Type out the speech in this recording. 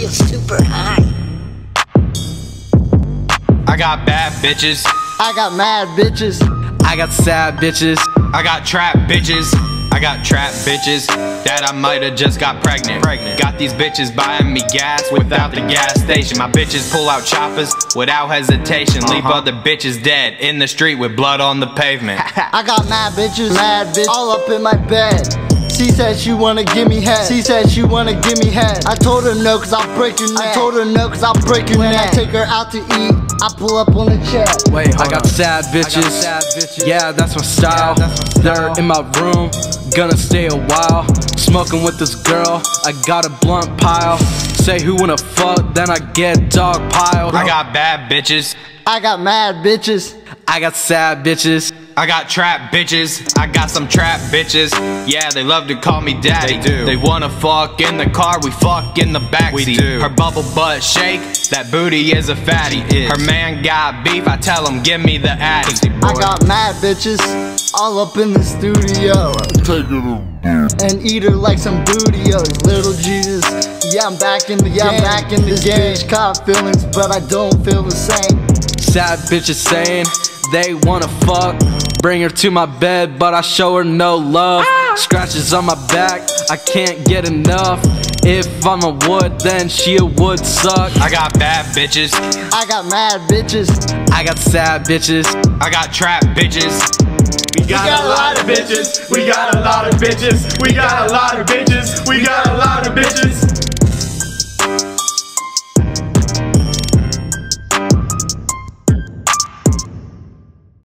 feel super high. I got bad bitches, I got mad bitches, I got sad bitches, I got trap bitches, I got trap bitches that I might've just got pregnant. Got these bitches buying me gas without the gas station. My bitches pull out choppers without hesitation. Leave other bitches dead in the street with blood on the pavement. I got mad bitches, all up in my bed. She said she wanna give me head. She said she wanna give me head. I told her no cause I'll break your neck. I told her no cause I'll break your neck. When I take her out to eat, I pull up on the check. Wait, I got sad bitches. Yeah, that's my style. They're in my room, gonna stay a while. Smoking with this girl, I got a blunt pile. Say who wanna fuck, then I get dog piled. I got bad bitches, I got mad bitches, I got sad bitches, I got trap bitches, I got some trap bitches. Yeah, they love to call me daddy. They do. They wanna fuck in the car, we fuck in the backseat. We do. Her bubble butt shake, that booty is a fatty. Her man got beef, I tell him give me the addy. I got mad bitches, all up in the studio. And eat her like some bootios, little Jesus. Yeah, I'm back in the game. This bitch caught feelings, but I don't feel the same. sad bitches saying they wanna fuck. Bring her to my bed, but I show her no love. Scratches on my back, I can't get enough. If I'm a wood, then she a would suck. I got bad bitches, I got mad bitches, I got sad bitches, I got trap bitches. We got a lot of bitches, we got a lot of bitches, we got a lot of bitches, we got a lot of bitches.